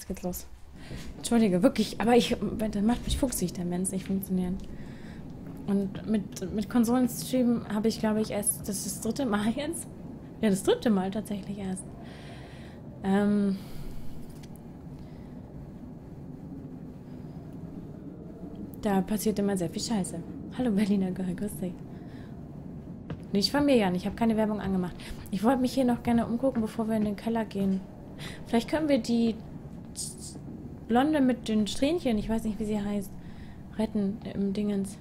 jetzt geht's los. Entschuldige, wirklich, aber das macht mich fuchsig, wenn es nicht funktioniert. Und mit Konsolenstream habe ich, glaube ich, erst, das ist das 3. Mal jetzt. Ja, das 3. Mal tatsächlich erst. Da passiert immer sehr viel Scheiße. Hallo Berliner Girl, grüß dich. Nicht von mir, Jan, ich habe keine Werbung angemacht. Ich wollte mich hier noch gerne umgucken, bevor wir in den Keller gehen. Vielleicht können wir die Blonde mit den Strähnchen, ich weiß nicht, wie sie heißt, retten im Dingens.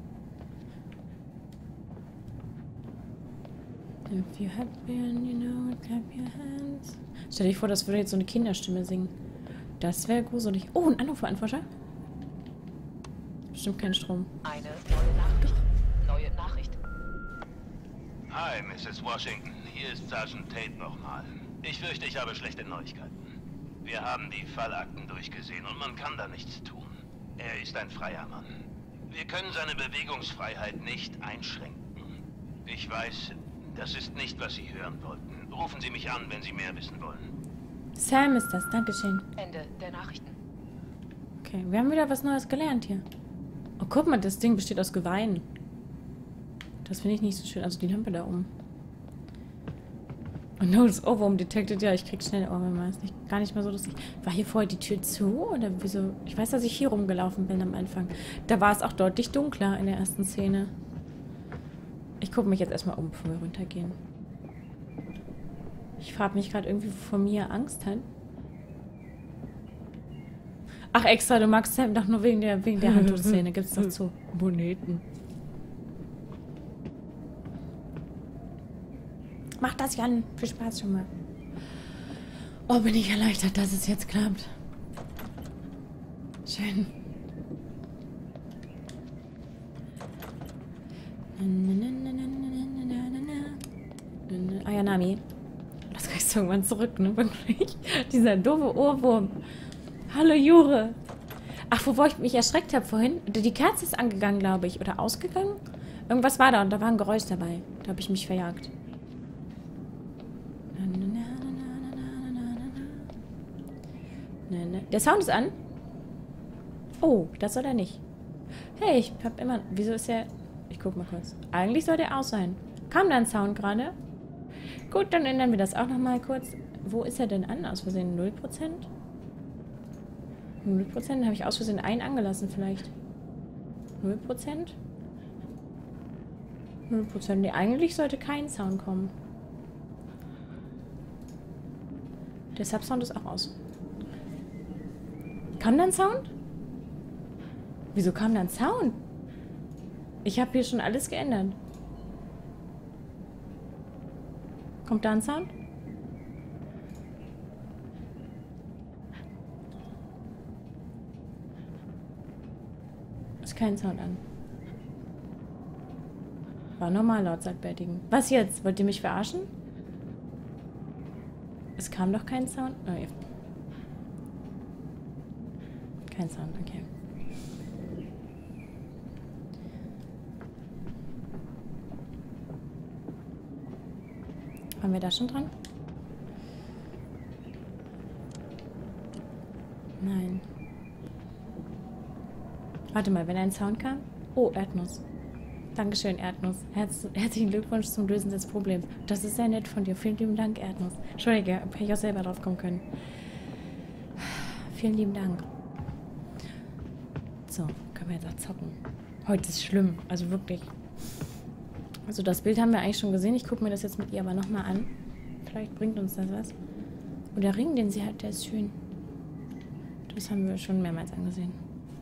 If you have been, you know, clap your hands. Stell dir vor, das würde jetzt so eine Kinderstimme singen. Das wäre gruselig. Oh, ein Anrufbeantworter. Bestimmt kein Strom. Eine neue Nachricht. Neue Nachricht. Hi, Mrs. Washington. Hier ist Sergeant Tate nochmal. Ich fürchte, ich habe schlechte Neuigkeiten. Wir haben die Fallakten durchgesehen und man kann da nichts tun. Er ist ein freier Mann. Wir können seine Bewegungsfreiheit nicht einschränken. Ich weiß, das ist nicht, was Sie hören wollten. Rufen Sie mich an, wenn Sie mehr wissen wollen. Sam ist das, Dankeschön. Ende der Nachrichten. Okay, wir haben wieder was Neues gelernt hier. Oh, guck mal, das Ding besteht aus Geweihen. Das finde ich nicht so schön. Also die Lampe da oben. Und no, das Ohrwurm detected. Ja, ich krieg schnell Ohrwürmer. Ist gar nicht mehr so lustig. War hier vorher die Tür zu? Oder wieso? Ich weiß, dass ich hier rumgelaufen bin am Anfang. Da war es auch deutlich dunkler in der ersten Szene. Ich gucke mich jetzt erstmal um, bevor wir runtergehen. Ich frage mich gerade irgendwie, wovor Mia Angst hat. Ach, extra, du magst Sam doch nur wegen der Handtuchszene. Gibt's doch zu. Moneten. Mach das, Jan. Viel Spaß schon mal. Oh, bin ich erleichtert, dass es jetzt klappt. Schön. Ah ja, Nami. Das kriegst du irgendwann zurück, ne? Wirklich. Dieser doofe Ohrwurm. Hallo, Jure. Ach, wovor ich mich erschreckt habe vorhin. Die Kerze ist angegangen, glaube ich. Oder ausgegangen? Irgendwas war da und da war ein Geräusch dabei. Da habe ich mich verjagt. Der Sound ist an. Oh, das soll er nicht. Hey, ich hab immer... Wieso ist er... Ich guck mal kurz. Eigentlich soll der aus sein. Kam da ein Sound gerade? Gut, dann ändern wir das auch nochmal kurz. Wo ist er denn an? Aus Versehen 0%? 0%? Habe ich aus Versehen einen angelassen vielleicht. 0%? 0%. Nee, eigentlich sollte kein Sound kommen. Der Subsound ist auch aus. Kam da ein Sound? Wieso kam da ein Sound? Ich habe hier schon alles geändert. Kommt da ein Sound? Ist kein Sound an. War normal laut, sagt Bertigen. Was jetzt? Wollt ihr mich verarschen? Es kam doch kein Sound? Oh, ja. Kein Sound, okay. Waren wir da schon dran? Nein. Warte mal, wenn ein Sound kam? Oh, Erdnuss. Dankeschön, Erdnuss. Herzlichen Glückwunsch zum Lösen des Problems. Das ist sehr nett von dir. Vielen lieben Dank, Erdnuss. Entschuldige, hätte ich auch selber drauf kommen können. Vielen lieben Dank. So, können wir jetzt auch zocken. Heute ist schlimm, also wirklich. Also das Bild haben wir eigentlich schon gesehen. Ich gucke mir das jetzt mit ihr aber nochmal an. Vielleicht bringt uns das was. Und der Ring, den sie hat, der ist schön. Das haben wir schon mehrmals angesehen.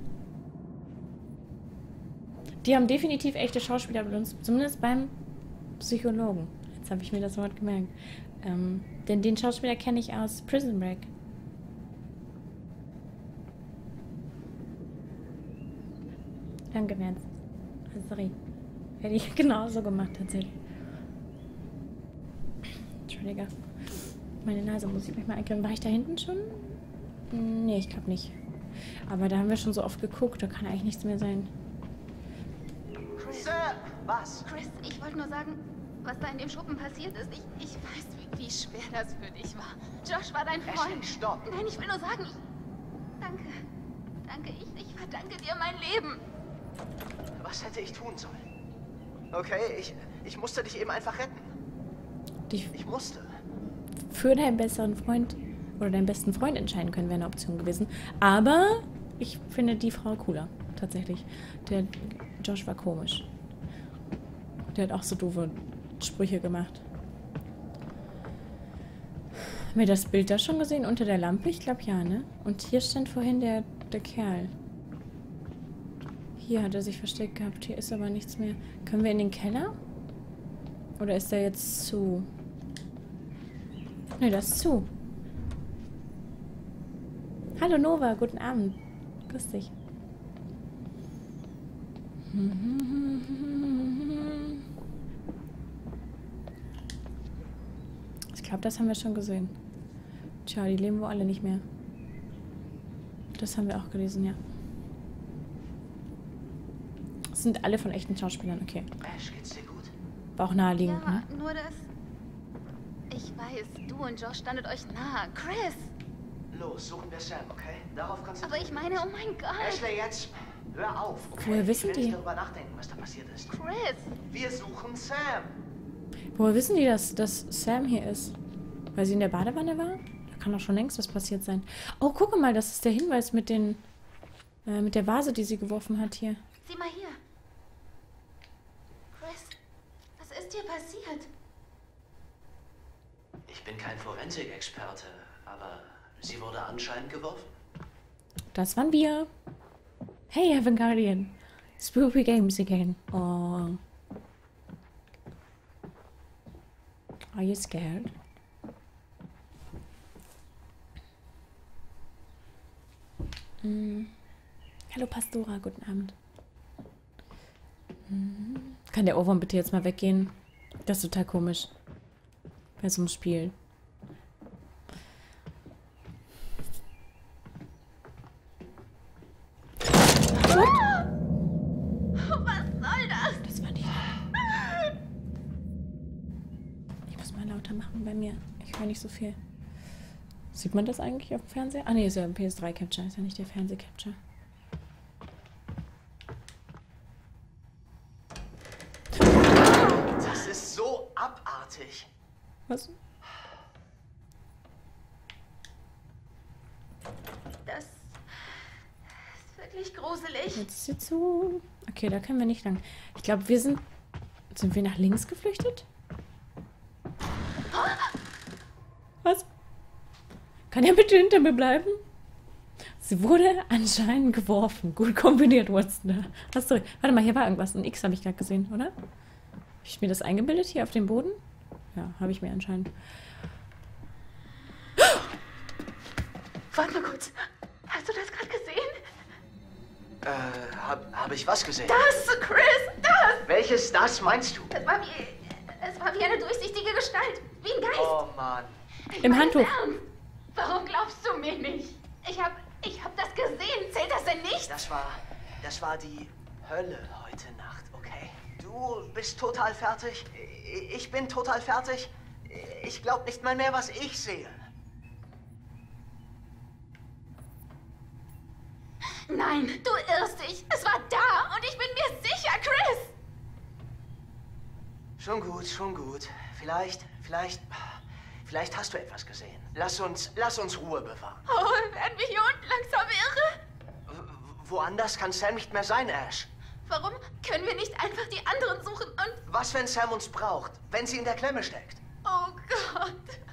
Die haben definitiv echte Schauspieler benutzt, zumindest beim Psychologen. Jetzt habe ich mir das Wort gemerkt. Denn den Schauspieler kenne ich aus Prison Break. Danke, Merz. Sorry. Hätte ich genauso gemacht, tatsächlich. Entschuldige. Meine Nase muss ich mich mal eincremen. War ich da hinten schon? Nee, ich glaube nicht. Aber da haben wir schon so oft geguckt, da kann eigentlich nichts mehr sein. Sir, was? Chris, ich wollte nur sagen, was da in dem Schuppen passiert ist. Ich weiß, wie schwer das für dich war. Josh war dein Freund. Ashley, stopp. Nein, ich will nur sagen, Danke. Danke, ich verdanke dir mein Leben. Was hätte ich tun sollen? Okay, ich musste dich eben einfach retten. Ich musste. Für deinen besseren Freund oder deinen besten Freund entscheiden können, wäre eine Option gewesen. Aber ich finde die Frau cooler, tatsächlich. Der Josh war komisch. Der hat auch so doofe Sprüche gemacht. Haben wir das Bild da schon gesehen unter der Lampe? Ich glaube ja, ne? Und hier stand vorhin der Kerl. Hier hat er sich versteckt gehabt. Hier ist aber nichts mehr. Können wir in den Keller? Oder ist der jetzt zu? Ne, das ist zu. Hallo Nova, guten Abend. Grüß dich. Ich glaube, das haben wir schon gesehen. Tja, die leben wohl alle nicht mehr. Das haben wir auch gelesen, ja. Das sind alle von echten Schauspielern, okay. Ash, geht's dir gut? War auch naheliegend, Ja, ne? nur das... Ich weiß, du und Josh standet euch nahe. Chris! Los, suchen wir Sam, okay? Darauf kannst du... Aber ich meine, oh mein Gott! Ashley, jetzt hör auf, okay? Woher wissen ich will die? nicht darüber nachdenken, was da passiert ist. Chris! Wir suchen Sam. Woher wissen die, dass Sam hier ist? Weil sie in der Badewanne war? Da kann doch schon längst was passiert sein. Oh, gucke mal, das ist der Hinweis mit den... mit der Vase, die sie geworfen hat hier. Sieh mal hier. Chris, was ist dir passiert? Ich bin kein Forensik-Experte, aber sie wurde anscheinend geworfen. Das waren wir. Hey, Heaven Guardian. Spooky Games again. Oh. Are you scared? Hallo Pastora, guten Abend. Kann der Ohrwurm bitte jetzt mal weggehen? Das ist total komisch. Bei so einem Spiel. Was soll das? Das war nicht. Ich muss mal lauter machen bei mir. Ich höre nicht so viel. Sieht man das eigentlich auf dem Fernseher? Ah ne, ist ja ein PS3-Capture, ist ja nicht der Fernseh-Capture. Das ist so abartig. Was? Das ist wirklich gruselig. Jetzt ist sie zu. Okay, da können wir nicht lang. Ich glaube, wir sind... Sind wir nach links geflüchtet? Was? Kann er bitte hinter mir bleiben? Sie wurde anscheinend geworfen. Gut kombiniert, Watson. Hast du... Warte mal, hier war irgendwas. Ein X habe ich gerade gesehen, oder? Habe ich mir das eingebildet hier auf dem Boden? Ja, habe ich mir anscheinend. Warte mal kurz. Hast du das gerade gesehen? Hab ich was gesehen? Das, Chris, das! Welches das meinst du? Es war wie eine durchsichtige Gestalt. Wie ein Geist. Oh Mann. Ich Im meine Handtuch. es ernst. Warum glaubst du mir nicht? Ich hab das gesehen. Zählt das denn nicht? Das war die Hölle heute Nacht, okay? Du bist total fertig. Ich bin total fertig. Ich glaub nicht mal mehr, was ich sehe. Nein, du irrst dich. Es war da und ich bin mir sicher, Chris. Schon gut, schon gut. Vielleicht hast du etwas gesehen. Lass uns Ruhe bewahren. Oh, werden wir hier unten langsam irre? Woanders kann Sam nicht mehr sein, Ash. Warum können wir nicht einfach die anderen suchen und... Was, wenn Sam uns braucht? Wenn sie in der Klemme steckt? Oh Gott.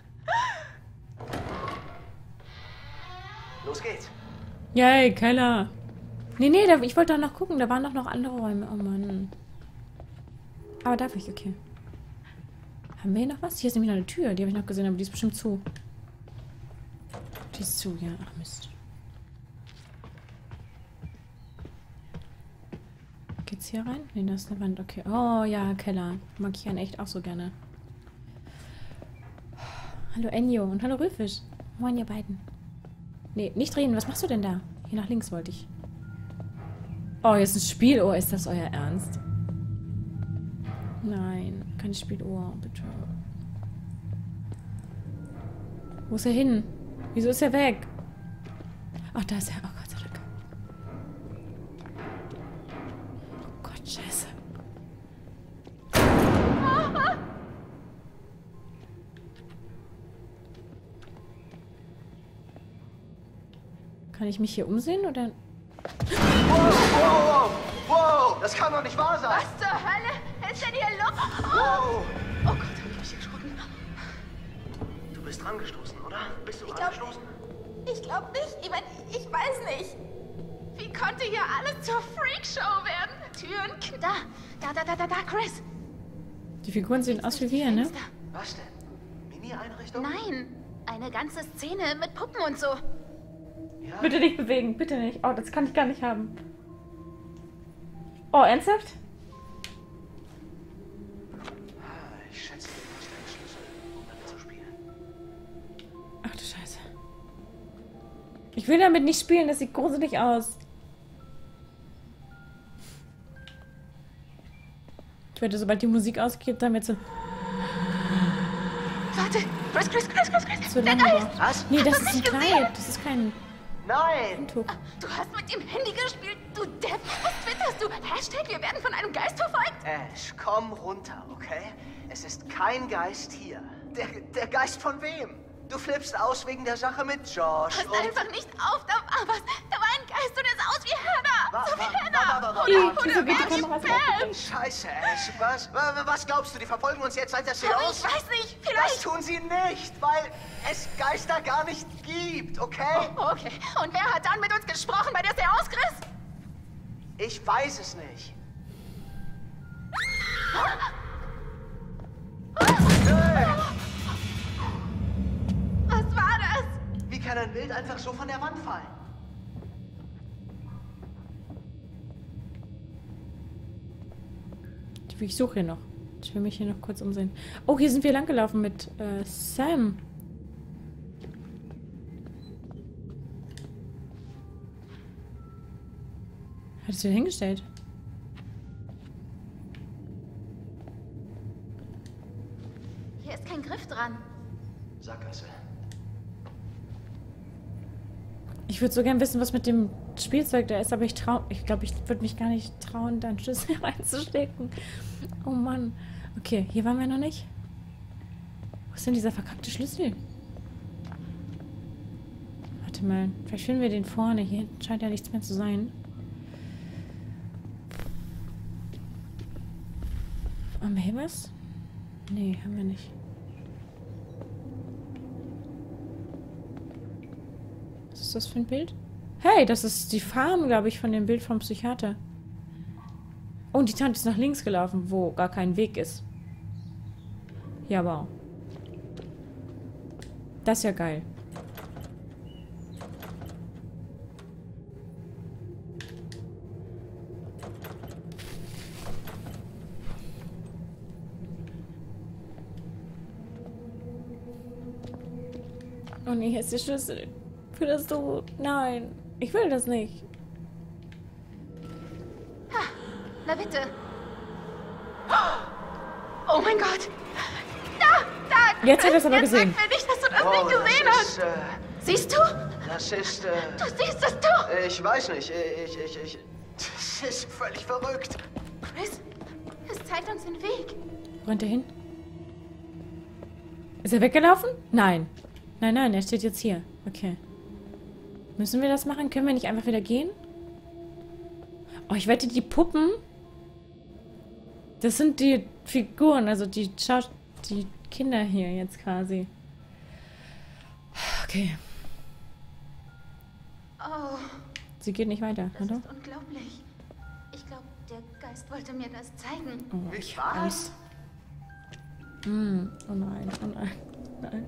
Los geht's. Yay, Keller. Nee, ich wollte da noch gucken. Da waren doch noch andere Räume. Oh Mann. Aber darf ich? Okay. Haben wir hier noch was? Hier ist nämlich noch eine Tür. Die habe ich noch gesehen, aber die ist bestimmt zu. Die ist zu, ja. Ach Mist. Geht's hier rein? Nee, da ist eine Wand. Okay. Oh ja, Keller. Mag ich einen echt auch so gerne. Hallo Enjo und hallo Rüfisch. Moin, ihr beiden. Nee, nicht reden. Was machst du denn da? Hier nach links wollte ich. Oh, jetzt ein Spielohr. Ist das euer Ernst? Nein, kein Spielohr, bitte. Wo ist er hin? Wieso ist er weg? Ach, da ist er. Oh Gott sei Dank. Oh Gott, scheiße. Kann ich mich hier umsehen, oder? Wow, das kann doch nicht wahr sein. Was zur Hölle ist denn hier los? Wow. Oh Gott, hab ich mich erschrocken. Du bist dran gestoßen, oder? Bist du Ich dran glaub- gestoßen? Ich glaube nicht. Ich meine, ich weiß nicht. Wie konnte hier alles zur Freakshow werden? Türen, da, Chris. Die Figuren sehen aus wie wir, ne? Fenster. Was denn? Mini-Einrichtung? Nein, eine ganze Szene mit Puppen und so. Ja. Bitte nicht bewegen, bitte nicht. Oh, das kann ich gar nicht haben. Oh, ernsthaft? Ich schätze, du hast einen Schlüssel, um damit zu spielen. Ach du Scheiße. Ich will damit nicht spielen, das sieht gruselig aus. Ich werde, sobald die Musik ausgeht, damit so... Warte, Chris. So Der lange Geist. braucht. Was? Nee, das Hast du ist ein nicht gesehen? Kleid. Das ist kein Nein! Tuch. Du hast mit dem Handy gespielt, du Depp. Was twitterst du? Hashtag, wir werden von einem Geist verfolgt? Ash, komm runter, okay? Es ist kein Geist hier. Der Geist von wem? Du flippst aus wegen der Sache mit Josh Pass und... einfach nicht auf, da war ein Geist und er sah aus wie Hannah. So wie Hannah. Wieso geht die Kamera so Bam. Scheiße, Ash, was glaubst du, die verfolgen uns jetzt seit der Aber Seance? ich weiß nicht, Das vielleicht... tun sie nicht, weil es Geister gar nicht gibt, okay? Okay, und wer hat dann mit uns gesprochen bei der Seance, Chris? Ich weiß es nicht. Hey, Was war das? wie kann ein Bild einfach so von der Wand fallen? Ich suche hier noch. Ich will mich hier noch kurz umsehen. Oh, hier sind wir langgelaufen mit Sam. Hat es wieder hingestellt? Hier ist kein Griff dran. Sackgasse. Ich würde so gern wissen, was mit dem Spielzeug da ist, aber ich glaube, ich würde mich gar nicht trauen, da einen Schlüssel reinzustecken. Oh Mann. Okay, hier waren wir noch nicht. Wo ist denn dieser verkackte Schlüssel? Warte mal, vielleicht finden wir den vorne. Hier scheint ja nichts mehr zu sein. Haben wir hier was? Nee, haben wir nicht. Was ist das für ein Bild? Hey, das ist die Farm, glaube ich, von dem Bild vom Psychiater. Oh, und die Tante ist nach links gelaufen, wo gar kein Weg ist. Ja, wow. Das ist ja geil. Oh nee, hier ist der Schlüssel. Für das du... Nein, ich will das nicht. Na bitte. Oh mein Gott. Da. Jetzt hat er es aber gesehen. Sag mir nicht, dass du das Oh, nicht gesehen das hast. ist, Siehst du? das ist, Du siehst es doch. ich weiß nicht, das ist völlig verrückt. Chris, es zeigt uns den Weg. Wo rennt er hin? Ist er weggelaufen? Nein. Nein, er steht jetzt hier. Okay. Müssen wir das machen? Können wir nicht einfach wieder gehen? Oh, ich wette, die Puppen... Das sind die Figuren, also die Kinder hier jetzt quasi. Okay. Oh, Sie geht nicht weiter, das oder? ist unglaublich. Ich glaube, der Geist wollte mir das zeigen. Oh, Wie ich was? hab Angst. Oh nein, oh nein. Nein.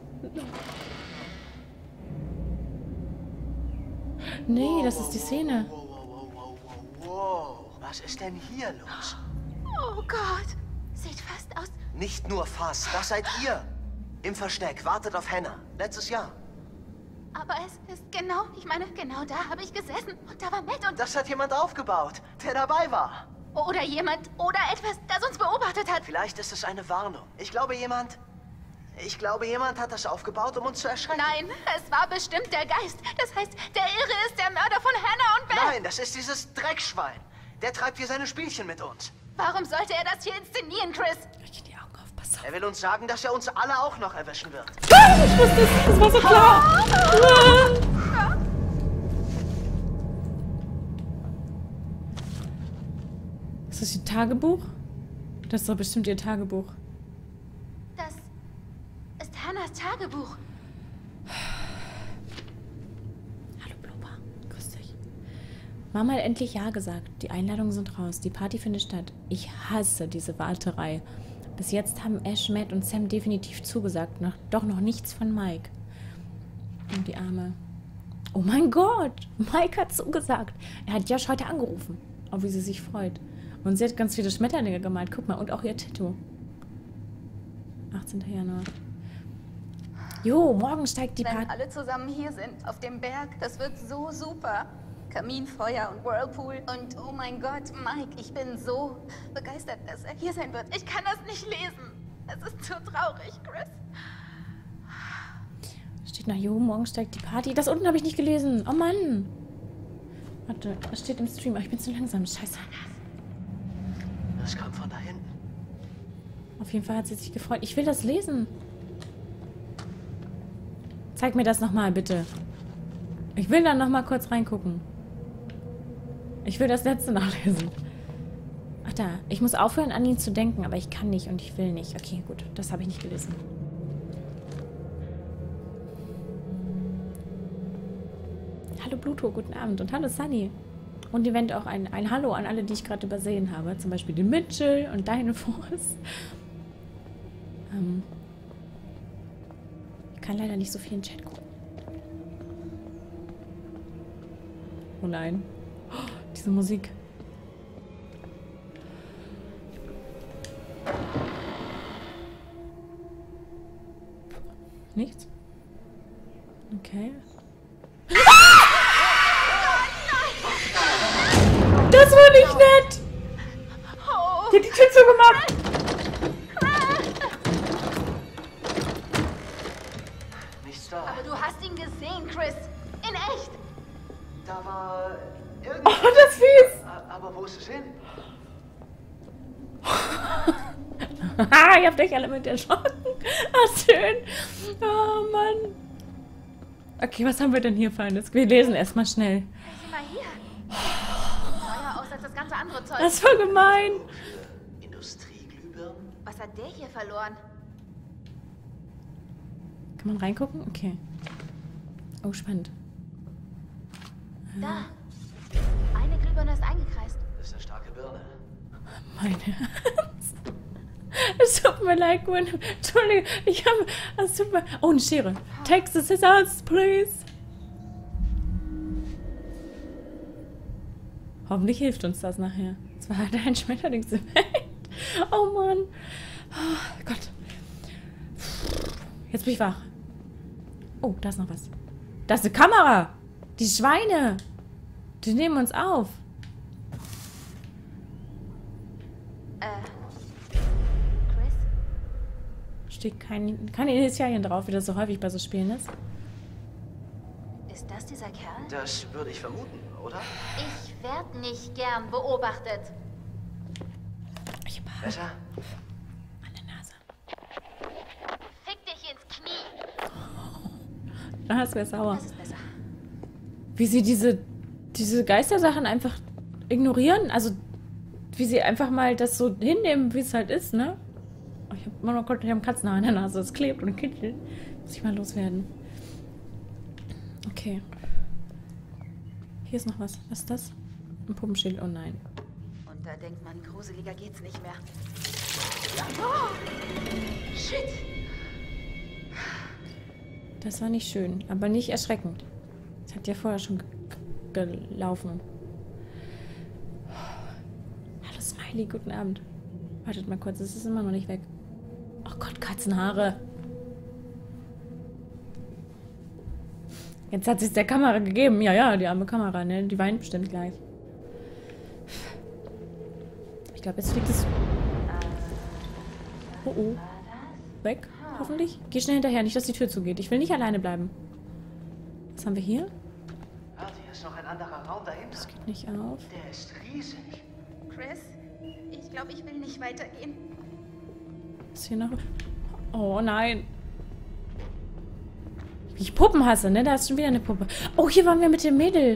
Nee, das ist die Szene. Wow. Was ist denn hier los? Oh Gott. Sieht fast aus. Nicht nur fast, das seid ihr. Im Versteck, wartet auf Hannah. Letztes Jahr. Aber es ist genau, ich meine, genau da habe ich gesessen. Und da war Matt und... Das hat jemand aufgebaut, der dabei war. Oder jemand, oder etwas, das uns beobachtet hat. Vielleicht ist es eine Warnung. Ich glaube, jemand Ich glaube, jemand hat das aufgebaut, um uns zu erschrecken. Nein, es war bestimmt der Geist. Das heißt, der Irre ist der Mörder von Hannah und Beth. Nein, das ist dieses Dreckschwein. Der treibt hier seine Spielchen mit uns. Warum sollte er das hier inszenieren, Chris? Ich geh die Augen auf, pass auf. Er will uns sagen, dass er uns alle auch noch erwischen wird. Ich wusste es, das war so klar. Ist das ihr Tagebuch? Das ist doch bestimmt ihr Tagebuch. Das ist Hannahs Tagebuch. Hallo Blubber, grüß dich. Mama hat endlich Ja gesagt. Die Einladungen sind raus. Die Party findet statt. Ich hasse diese Warterei. Bis jetzt haben Ash, Matt und Sam definitiv zugesagt. Doch noch nichts von Mike. Und die Arme. Oh mein Gott! Mike hat zugesagt. Er hat Josh heute angerufen. Oh, wie sie sich freut. Und sie hat ganz viele Schmetterlinge gemalt. Guck mal, und auch ihr Tattoo. 18. Januar. Jo, morgen steigt die Wenn Party. alle zusammen hier sind, auf dem Berg, das wird so super. Kaminfeuer und Whirlpool. Und oh mein Gott, Mike, ich bin so begeistert, dass er hier sein wird. Ich kann das nicht lesen. Es ist so traurig, Chris. Steht nach Jo, morgen steigt die Party. Das unten habe ich nicht gelesen. Oh Mann. Warte, das steht im Stream. Aber ich bin zu langsam. Scheiße. Das kommt von da hinten. Auf jeden Fall hat sie sich gefreut. Ich will das lesen. Zeig mir das nochmal, bitte. Ich will dann nochmal kurz reingucken. Ich will das letzte nachlesen. Ach da. Ich muss aufhören, an ihn zu denken, aber ich kann nicht und ich will nicht. Okay, gut. Das habe ich nicht gelesen. Hallo Pluto, guten Abend. Und hallo Sunny. Und event auch ein Hallo an alle, die ich gerade übersehen habe. Zum Beispiel den Mitchell und deine Force. Ich kann leider nicht so viel in den Chat gucken. Oh nein. Oh, diese Musik. Nichts? Okay. Das war nicht nett! Oh, Die hat die Tür zugemacht! Nichts da. aber du hast ihn gesehen, Chris. In echt. Da war Oh, irgendwas. das fies! Aber wo ist es hin? Haha, ihr habt euch alle mit erschrocken. Ah, schön. Oh, Mann. Okay, was haben wir denn hier, Feines? Wir lesen erstmal schnell. Sieh mal hier. Neuer aus als das ganze andere Zeug. Das war gemein. Industrieglühbirnen? Was hat der hier verloren? Kann man reingucken? Okay. Oh, spannend. Da. Eine Glühbirne ist eingekreist. Das ist eine starke Birne. Meine Herz. Es tut mir leid, Gwen. Entschuldigung, ich habe... Es tut mir... Oh, eine Schere. Take the scissors, please. Hoffentlich hilft uns das nachher. Es war halt ein Schmetterlingseffekt. Oh Mann. Oh Gott. Jetzt bin ich wach. Oh, da ist noch was. Da ist eine Kamera. Die Schweine. Die nehmen uns auf. Chris? Steht keine Initialien drauf, wie das so häufig bei so Spielen ist. Ist das dieser Kerl? Das würde ich vermuten, oder? Ich werde nicht gern beobachtet. Ich habe Haare Besser? an der Nase. Fick dich ins Knie. Da ist mir sauer. Das ist besser. Wie sie diese Geistersachen einfach ignorieren. Also, wie sie einfach mal das so hinnehmen, wie es halt ist, ne? Oh, ich habe Katzenhaar in der Nase. Es klebt und kitzelt. Muss ich mal loswerden. Okay. Hier ist noch was. Was ist das? Ein Puppenschild. Oh nein. Und da denkt man, gruseliger geht's nicht mehr. Oh, shit. Das war nicht schön, aber nicht erschreckend. Das hat ja vorher schon gelaufen. Hallo Smiley, guten Abend. Wartet mal kurz, es ist immer noch nicht weg. Oh Gott, Katzenhaare. Jetzt hat sie es der Kamera gegeben. Ja, die arme Kamera, ne? Die weint bestimmt gleich. Ich glaube, jetzt fliegt es... Oh, oh. Weg. Hoffentlich. Geh schnell hinterher, nicht, dass die Tür zugeht. Ich will nicht alleine bleiben. Was haben wir hier? Ah, hier ist noch ein anderer Raum dahinter. Das geht nicht auf. Der ist riesig. Chris, ich glaube, ich will nicht weitergehen. Ist hier noch... Oh nein. Wie ich Puppen hasse, ne? Da ist schon wieder eine Puppe. Oh, hier waren wir mit dem Mädel.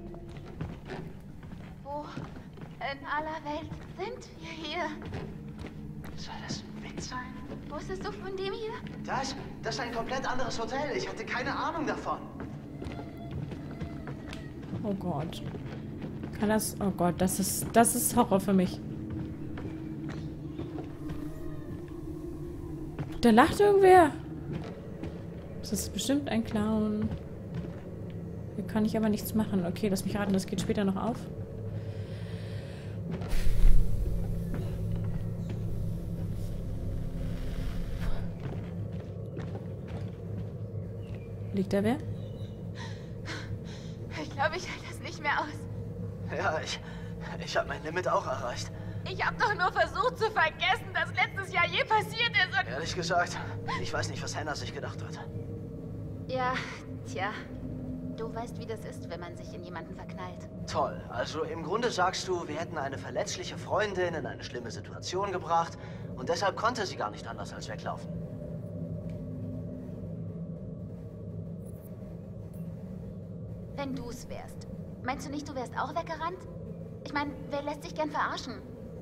Wo in aller Welt sind wir hier? Soll das ein Witz sein? Wusstest du von dem hier? Das ist ein komplett anderes Hotel. Ich hatte keine Ahnung davon. Oh Gott. Kann das... Oh Gott, das ist Horror für mich. Da lacht irgendwer. Das ist bestimmt ein Clown. Hier kann ich aber nichts machen. Okay, lass mich raten, das geht später noch auf. Liegt da wer? Ich glaube, ich halte das nicht mehr aus. Ja, ich habe mein Limit auch erreicht. Ich habe doch nur versucht zu vergessen, dass letztes Jahr je passiert ist und... Ehrlich gesagt, ich weiß nicht, was Hannah sich gedacht hat. Ja, tja. Du weißt, wie das ist, wenn man sich in jemanden verknallt. Toll. Also im Grunde sagst du, wir hätten eine verletzliche Freundin in eine schlimme Situation gebracht und deshalb konnte sie gar nicht anders als weglaufen. Wenn du's wärst. Meinst du nicht, du wärst auch weggerannt? Ich meine, wer lässt sich gern verarschen?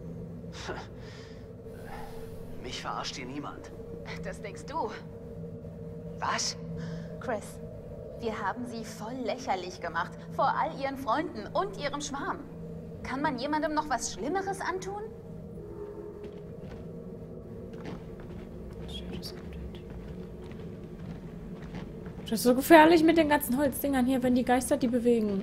Mich verarscht hier niemand. Das denkst du. Was? Chris, wir haben sie voll lächerlich gemacht. Vor all ihren Freunden und ihrem Schwarm. Kann man jemandem noch was Schlimmeres antun? Das ist so gefährlich mit den ganzen Holzdingern hier, wenn die Geister die bewegen.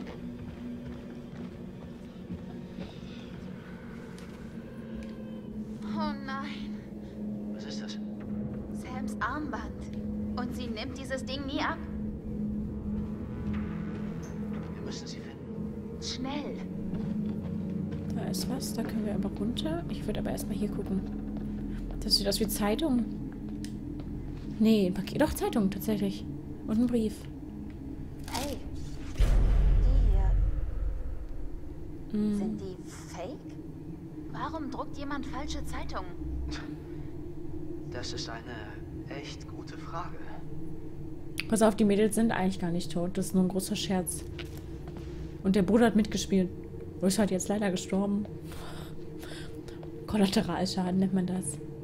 Oh nein. Was ist das? Sams Armband. Und sie nimmt dieses Ding nie ab. Wir müssen sie finden. Schnell. Da ist was, da können wir aber runter. Ich würde aber erstmal hier gucken. Das sieht aus wie Zeitung. Nee, ein Paket. Doch, Zeitung, tatsächlich. Und ein Brief. Hey. Die hier. Sind die fake? Warum druckt jemand falsche Zeitungen? Das ist eine echt gute Frage. Pass auf, die Mädels sind eigentlich gar nicht tot. Das ist nur ein großer Scherz. Und der Bruder hat mitgespielt. Ist halt jetzt leider gestorben. Kollateralschaden nennt man das.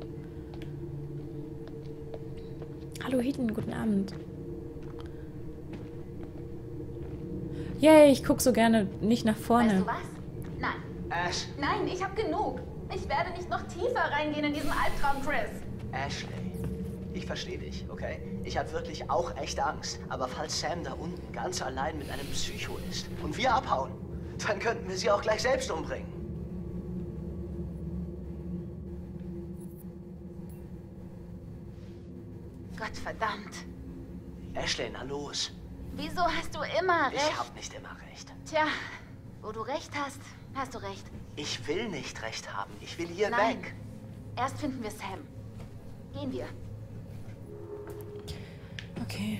Hallo Hidden, guten Abend. Yay, ich gucke so gerne nicht nach vorne. Weißt du was? Nein. Ash. Nein, ich habe genug. Ich werde nicht noch tiefer reingehen in diesen Albtraum, Chris. Ashley, ich verstehe dich, okay? Ich habe wirklich auch echt Angst. Aber falls Sam da unten ganz allein mit einem Psycho ist und wir abhauen, dann könnten wir sie auch gleich selbst umbringen. Gottverdammt. Ashley, na los. Wieso hast du immer recht? Ich hab nicht immer recht. Tja, wo du recht hast, hast du recht. Ich will nicht recht haben. Ich will hier Nein. weg. Erst finden wir Sam. Gehen wir. Okay.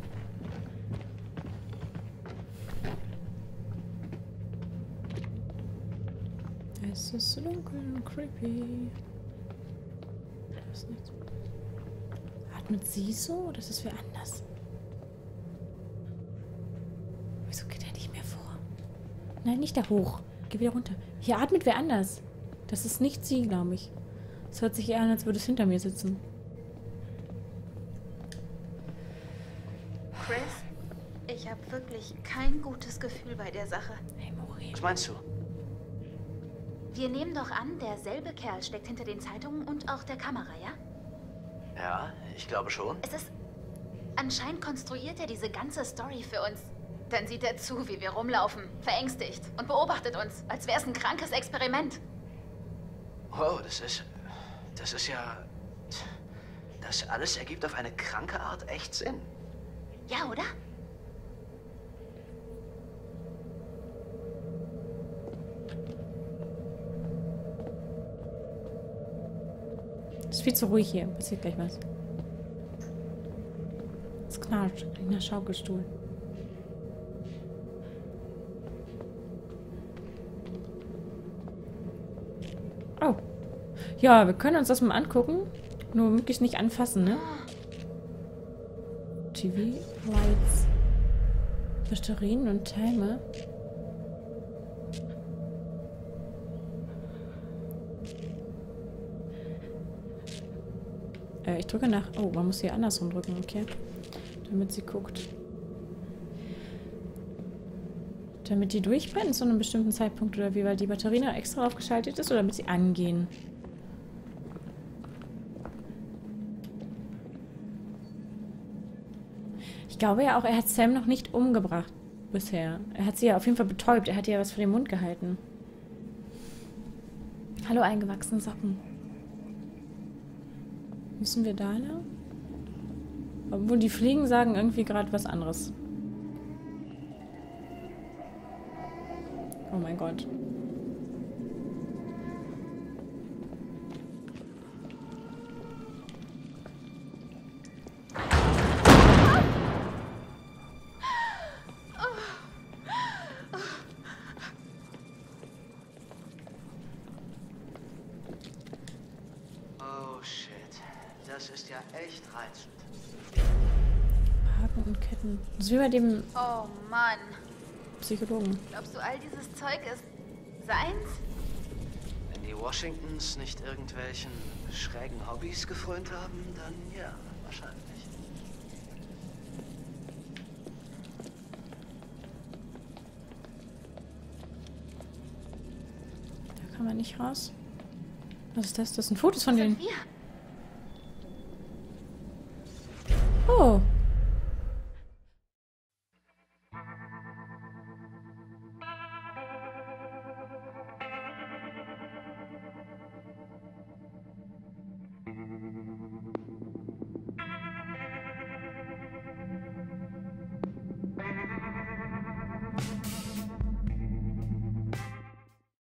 Es ist so dunkel und creepy. Da ist nichts. Atmet sie so oder ist es wer anders? Wieso geht er nicht mehr vor? Nein, nicht da hoch. Geh wieder runter. Hier atmet wer anders. Das ist nicht sie, glaube ich. Es hört sich eher an, als würde es hinter mir sitzen. Chris, ich habe wirklich kein gutes Gefühl bei der Sache. Hey, Mori. Was meinst du? Wir nehmen doch an, derselbe Kerl steckt hinter den Zeitungen und auch der Kamera, ja? Ja, ich glaube schon. Es ist... Anscheinend konstruiert er diese ganze Story für uns. Dann sieht er zu, wie wir rumlaufen, verängstigt und beobachtet uns, als wäre es ein krankes Experiment. Wow, das ist ja... Das alles ergibt auf eine kranke Art echt Sinn. Ja, oder? Es ist viel zu ruhig hier. Passiert gleich was. Es knatscht. Ein kleiner Schaukelstuhl. Oh. Ja, wir können uns das mal angucken. Nur möglichst nicht anfassen, ne? TV, Lights, Batterien und Timer. Ich drücke nach... Oh, man muss hier andersrum drücken, okay. Damit sie guckt. Damit die durchbrennen zu einem bestimmten Zeitpunkt oder wie, weil die Batterie noch extra aufgeschaltet ist oder damit sie angehen. Ich glaube ja auch, er hat Sam noch nicht umgebracht bisher. Er hat sie ja auf jeden Fall betäubt. Er hat ihr ja was vor den Mund gehalten. Hallo, eingewachsene Socken. Müssen wir da lang? Obwohl die Fliegen sagen irgendwie gerade was anderes. Oh mein Gott. Oh shit. Das ist ja echt reizend. Haken und Ketten. Das ist wie bei dem Oh Mann. Psychologen. Glaubst du, all dieses Zeug ist seins? Wenn die Washingtons nicht irgendwelchen schrägen Hobbys gefrönt haben, dann ja, wahrscheinlich. Da kann man nicht raus. Was ist das? Das sind Fotos von denen. Wir.